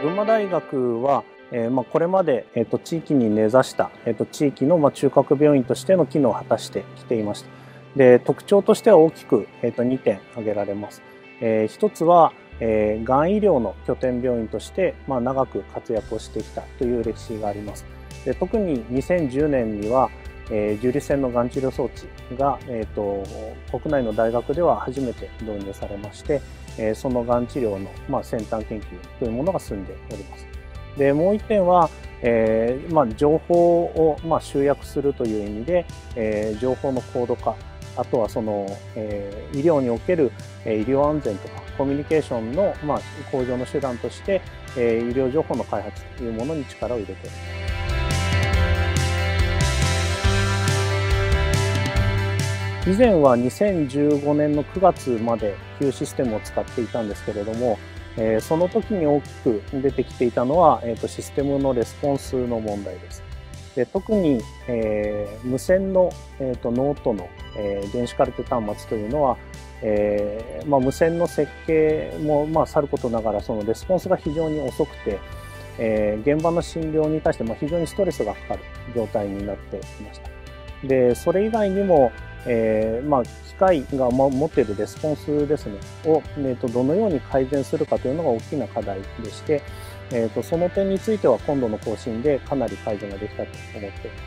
群馬大学は、これまで、地域に根ざした、地域の、中核病院としての機能を果たしてきていました。で、特徴としては大きく、2点挙げられます。一つは、がん医療の拠点病院として、長く活躍をしてきたという歴史があります。で、特に2010年には、重粒子線のがん治療装置が、国内の大学では初めて導入されまして、そのがん治療の、先端研究というものが進んでおります。で、もう一点は、情報を、集約するという意味で、情報の高度化、あとはその、医療における、医療安全とかコミュニケーションの、向上の手段として、医療情報の開発というものに力を入れています。以前は2015年の9月まで旧システムを使っていたんですけれども、その時に大きく出てきていたのは、システムのレスポンスの問題です。で、特に、無線の、ノートの、電子カルテ端末というのは、無線の設計も、さることながらそのレスポンスが非常に遅くて、現場の診療に対して非常にストレスがかかる状態になっていました。で、それ以外にも、機械が持っているレスポンスですね、を、どのように改善するかというのが大きな課題でして、その点については今度の更新でかなり改善ができたと思っています。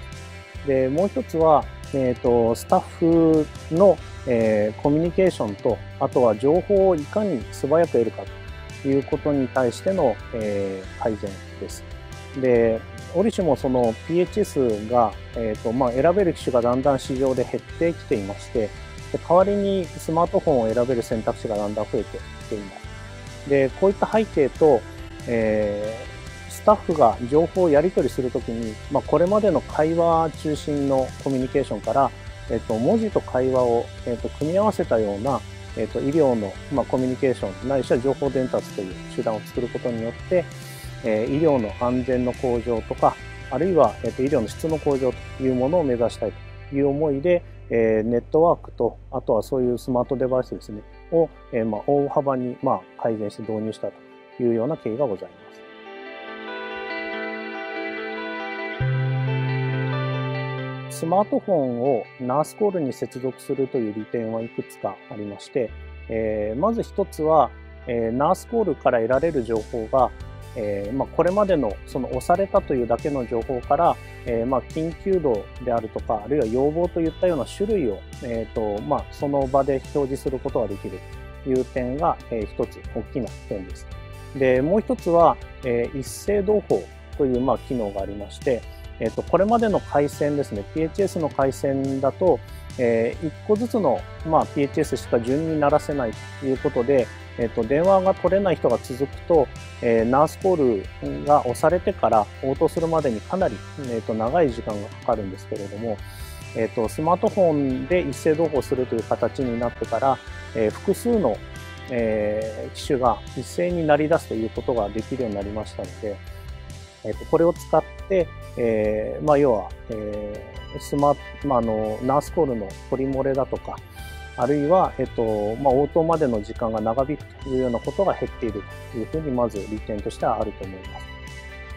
で、もう一つは、スタッフの、コミュニケーションと、あとは情報をいかに素早く得るかということに対しての、改善です。で、折しもその PHS が、選べる機種がだんだん市場で減ってきていまして、で代わりにスマートフォンを選べる選択肢がだんだん増えてきています。で、こういった背景と、スタッフが情報をやり取りするときに、これまでの会話中心のコミュニケーションから、文字と会話を、組み合わせたような、医療の、コミュニケーションないしは情報伝達という手段を作ることによって、医療の安全の向上とか、あるいは、医療の質の向上というものを目指したいという思いで、ネットワークと、あとはそういうスマートデバイスですね、を、大幅に、改善して導入したというような経緯がございます。スマートフォンをナースコールに接続するという利点はいくつかありまして、まず一つは、ナースコールから得られる情報が、これまでのその押されたというだけの情報から、緊急度であるとか、あるいは要望といったような種類を、その場で表示することができるという点が、一つ大きな点です。で、もう一つは、一斉同報という、機能がありまして、これまでの回線ですね、PHS の回線だと、1個ずつの、PHS しか順に鳴らせないということで、電話が取れない人が続くと、ナースコールが押されてから応答するまでにかなり、長い時間がかかるんですけれども、スマートフォンで一斉同報するという形になってから、複数の、機種が一斉に鳴り出すということができるようになりましたので、これを使って、要は、ナースコールの取り漏れだとか、あるいは、応答までの時間が長引くというようなことが減っているというふうに、まず利点としてはあると思います。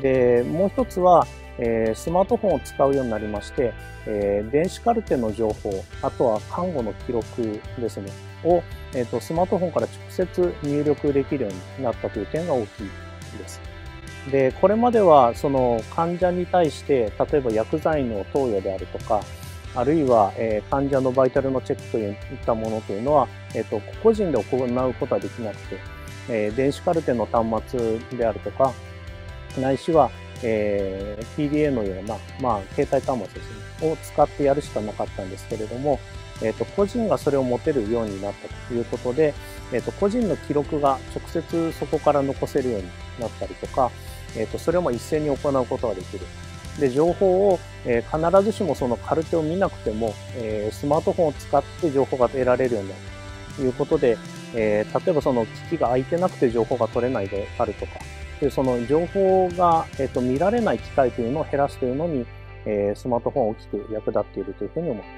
で、もう一つは、スマートフォンを使うようになりまして、電子カルテの情報、あとは看護の記録ですね、を、スマートフォンから直接入力できるようになったという点が大きいです。で、これまではその患者に対して、例えば薬剤の投与であるとか、あるいは、患者のバイタルのチェックといったものというのは、個人で行うことはできなくて、電子カルテの端末であるとか、ないしは、PDA のような、携帯端末ですね、を使ってやるしかなかったんですけれども、個人がそれを持てるようになったということで、個人の記録が直接そこから残せるようになったりとか、それを一斉に行うことができる。で、情報を、必ずしもそのカルテを見なくても、スマートフォンを使って情報が得られるようになるということで、例えばその機器が空いてなくて情報が取れないであるとか、でその情報が、見られない機会というのを減らすというのに、スマートフォンは大きく役立っているというふうに思います。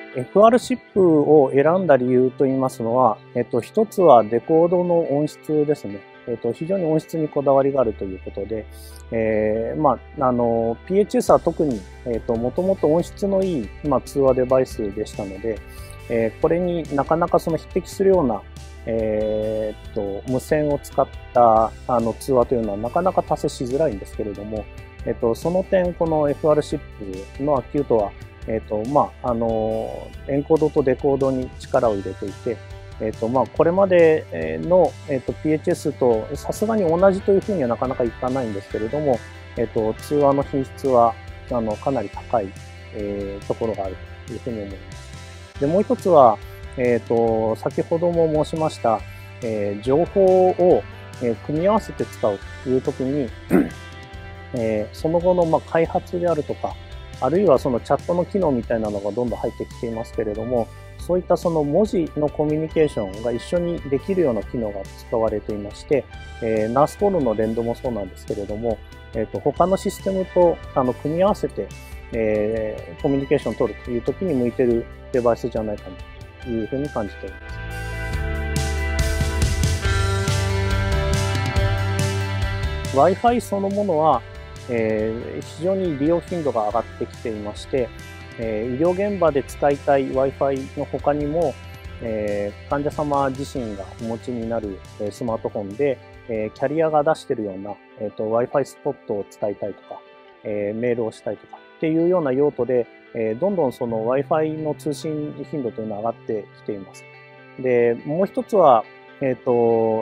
FR シップを選んだ理由といいますのは、一つはデコードの音質ですね。非常に音質にこだわりがあるということで、PHS は特に、もともと音質のいい、通話デバイスでしたので、これになかなかその匹敵するような、無線を使った通話というのはなかなか達成しづらいんですけれども、その点、この FR シップのアキュートは、エンコードとデコードに力を入れていて、これまでの、PHS とさすがに同じというふうにはなかなかいかないんですけれども、通話の品質はかなり高い、ところがあるというふうに思います。で、もう一つは、先ほども申しました、情報を、組み合わせて使うというときに、その後の開発であるとか、あるいはそのチャットの機能みたいなのがどんどん入ってきていますけれども、そういったその文字のコミュニケーションが一緒にできるような機能が使われていまして、ナースコールの連動もそうなんですけれども、他のシステムと組み合わせて、コミュニケーションを取るという時に向いているデバイスじゃないかなというふうに感じています。Wi-Fi そのものは、非常に利用頻度が上がってきていまして、医療現場で使いたい Wi-Fi の他にも、患者様自身がお持ちになるスマートフォンで、キャリアが出しているような、Wi-Fi スポットを使いたいとか、メールをしたいとかっていうような用途で、どんどんその Wi-Fi の通信頻度というのは上がってきています。で、もう一つは、例えば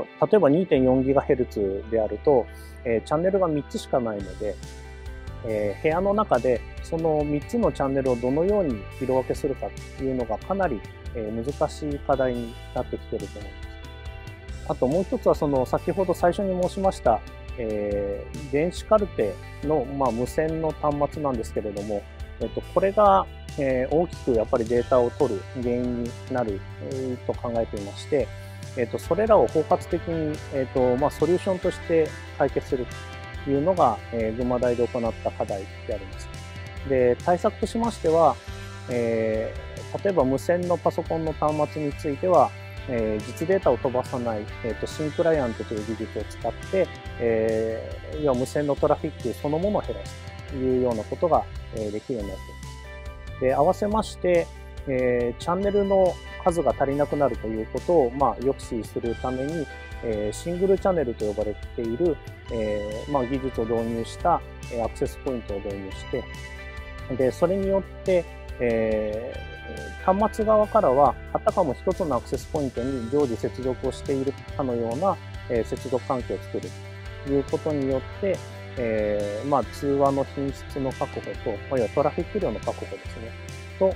2.4GHz であると、チャンネルが3つしかないので、部屋の中でその3つのチャンネルをどのように色分けするかというのがかなり難しい課題になってきていると思います。あともう一つは先ほど最初に申しました、電子カルテの、無線の端末なんですけれども、これが、大きくやっぱりデータを取る原因になる、と考えていまして、それらを包括的に、ソリューションとして解決するというのが、群馬大で行った課題であります。で、対策としましては、例えば無線のパソコンの端末については、実データを飛ばさない、シンクライアントという技術を使って、要は無線のトラフィックそのものを減らすというようなことが、できるようになっています。で、合わせまして、チャンネルの数が足りなくなるということを、抑止するために、シングルチャンネルと呼ばれている、技術を導入したアクセスポイントを導入して、で、それによって、端末側からは、あたかも一つのアクセスポイントに常時接続をしているかのような、接続環境を作るということによって、通話の品質の確保と、要はトラフィック量の確保ですね。と、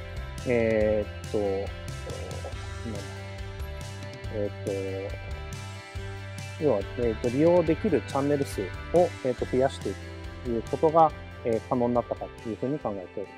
要は、利用できるチャンネル数を、増やしていくということが、可能になったかというふうに考えております。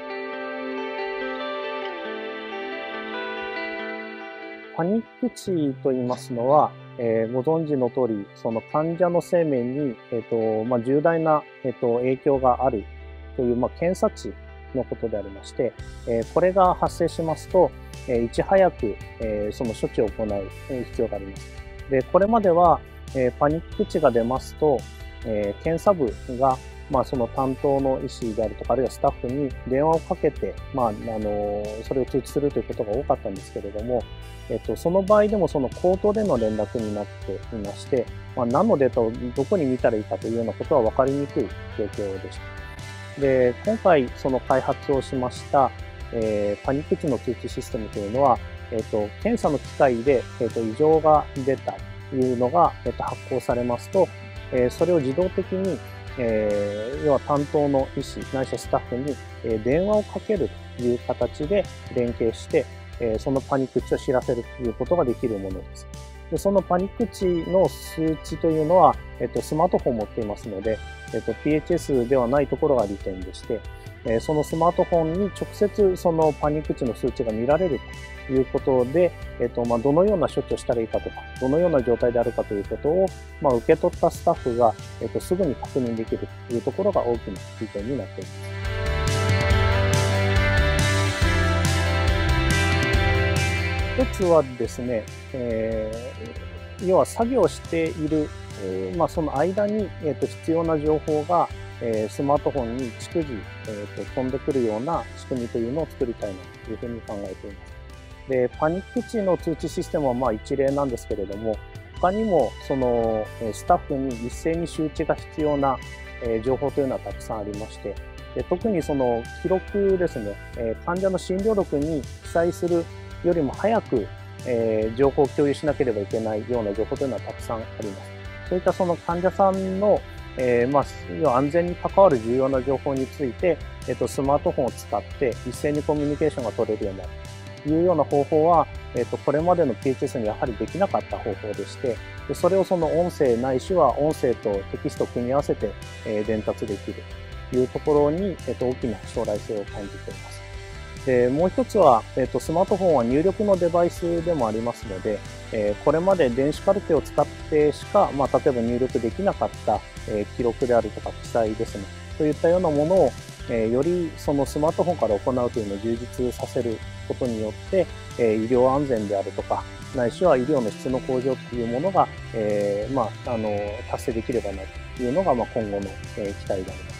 パニック値といいますのは、ご存知の通り、その患者の生命に、重大な、影響があるという、検査値のことでありまして、これが発生しますと、いち早く、その処置を行う必要があります。で、これまでは、パニック値が出ますと、検査部が、その担当の医師であるとか、あるいはスタッフに電話をかけて、それを通知するということが多かったんですけれども、その場合でもその口頭での連絡になっていまして、何のデータをどこに見たらいいかというようなことは分かりにくい状況でした。で、今回その開発をしました、パニック値の通知システムというのは、検査の機械で、異常が出たというのが、発行されますと、それを自動的に、要は担当の医師ないしはスタッフに、電話をかけるという形で連携して、そのパニック値を知らせるということができるものです。で、そのパニック値の数値というのは、スマートフォンを持っていますので、PHS ではないところが利点でして、そのスマートフォンに直接そのパニック値の数値が見られるということで、どのような処置をしたらいいかとか、どのような状態であるかということを、受け取ったスタッフが、すぐに確認できるというところが大きな利点になっています。 一つはですね、要は作業している、その間に、必要な情報が、スマートフォンに逐次、飛んでくるような仕組みというのを作りたいなというふうに考えています。で、パニック値の通知システムは一例なんですけれども、他にもそのスタッフに一斉に周知が必要な情報というのはたくさんありまして、で特にその記録ですね、患者の診療録に記載するよりも早く情報を共有しなければいけないような情報というのはたくさんあります。そういったその患者さんの要は安全に関わる重要な情報について、スマートフォンを使って一斉にコミュニケーションが取れるようになるというような方法は、これまでの PHS にやはりできなかった方法でして、でそれをその音声ないしは音声とテキストを組み合わせて、伝達できるというところに、大きな将来性を感じています。でもう一つは、スマートフォンは入力のデバイスでもありますので、これまで電子カルテを使ってしか、例えば入力できなかった、記録であるとか記載ですね、といったようなものを、よりそのスマートフォンから行うというのを充実させることによって、医療安全であるとか、ないしは医療の質の向上というものが、達成できればなというのが、今後の、期待であります。